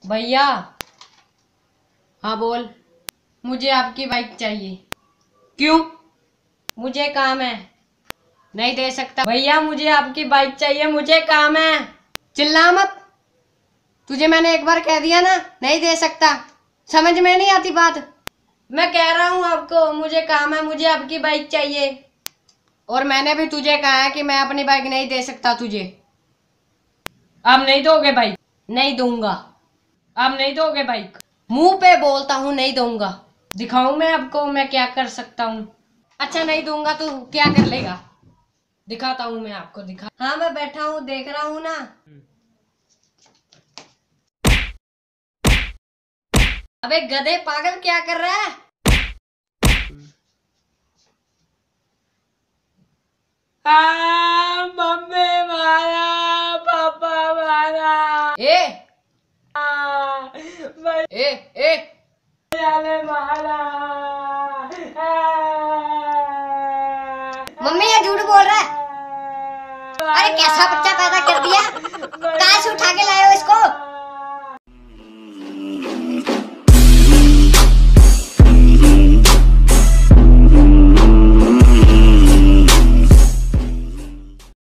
भैया। हाँ बोल। मुझे आपकी बाइक चाहिए। क्यों? मुझे काम है। नहीं दे सकता भैया, मुझे आपकी बाइक चाहिए, मुझे काम है। चिल्ला मत, तुझे मैंने एक बार कह दिया ना, नहीं दे सकता। समझ में नहीं आती बात? मैं कह रहा हूँ आपको, मुझे काम है, मुझे आपकी बाइक चाहिए। और मैंने भी तुझे कहा है कि मैं अपनी बाइक नहीं दे सकता तुझे। आप नहीं दोगे बाइक? नहीं दूंगा। आप नहीं दोगे बाइक? मुंह पे बोलता हूँ नहीं दूंगा। दिखाऊं मैं आपको मैं क्या कर सकता हूँ? अच्छा नहीं दूंगा तो क्या कर लेगा? दिखाता हूँ मैं आपको, दिखा। हाँ मैं बैठा हूँ, देख रहा हूँ ना। अबे गधे पागल, क्या कर रहा है? मम्मी मारा, पापा मारा। ए ए मारा। मम्मी ये झूठ बोल रहा है। अरे कैसा बच्चा पैदा कर दिया? कहाँ से उठा के लाए हो